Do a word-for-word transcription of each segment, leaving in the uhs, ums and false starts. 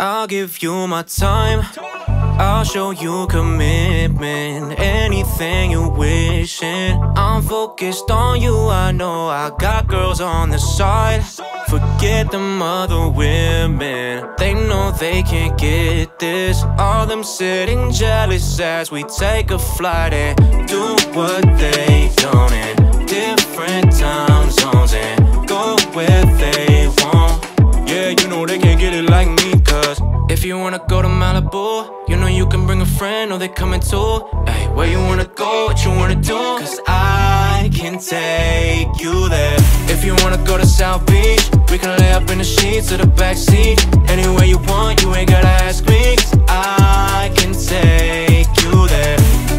I'll give you my time, I'll show you commitment, anything you wishing. I'm focused on you, I know I got girls on the side. Forget them other women, they know they can't get this. All them sitting jealous as we take a flight and do what they don't in different time zones and go where they want. Yeah, you know they can't get it like me, cause if you wanna go to Malibu, you know you can bring a friend or they coming too. Hey, where you wanna go, what you wanna do? Cause I can take you there. If you wanna go to South Beach, we can lay up in the sheets or the backseat. Anywhere you want, you ain't gotta ask me, cause I can take you there.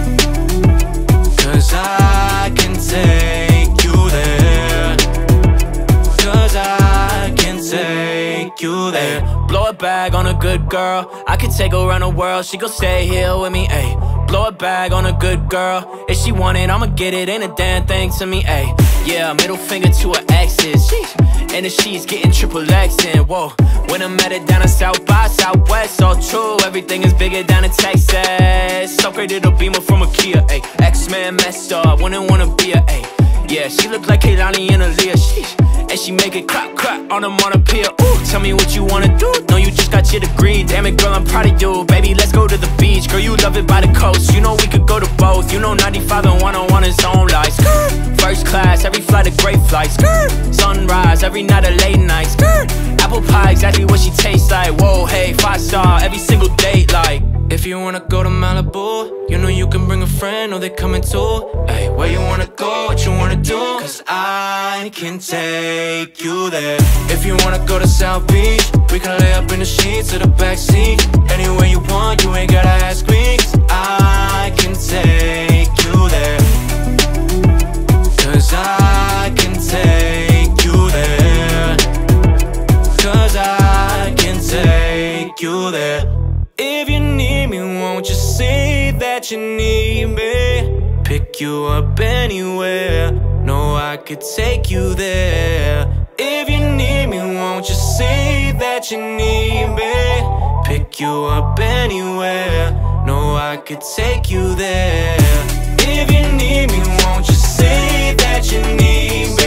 Cause I can take you there. Cause I can take you there. Ay, blow a bag on a good girl, I could take her around the world, she gon' stay here with me, ayy. Blow a bag on a good girl, if she want it, I'ma get it, ain't a damn thing to me, ayy. Yeah, middle finger to her exes, sheesh. And the sheets getting triple X in, whoa. When I met it down in South by Southwest, all true, everything is bigger down in Texas. Upgraded a Beamer from a Kia, ayy. X-Men messed up, wouldn't wanna be a, ayy. Yeah, she look like Kehlani and Aaliyah, sheesh. And she make it clap, clap on them on a pier. Ooh, tell me what you wanna do. No, you just got your degree. Damn it, girl, I'm proud of you. Baby, let's go to the beach. Girl, you love it by the coast. You know we could go to both. You know ninety-five and one oh one is on like skirt. First class, every flight a great flight. Skirt. Sunrise, every night a late night. Skirt. Apple pie, exactly what she tastes like. Whoa, hey, five star, every single date like. If you wanna go to Malibu, you know you can bring a friend or they coming too. Hey, where you wanna go, what you wanna do? Cause I can take you there. If you wanna go to South Beach, we can lay up in the sheets or the backseat. Anywhere you want, you ain't gotta ask me, cause I can take you there. Cause I can take you there. Cause I can take you there. If you need me, won't you say that you need me? Pick you up anywhere, know I could take you there. If you need me, won't you say that you need me? Pick you up anywhere, know I could take you there. If you need me, won't you say that you need me?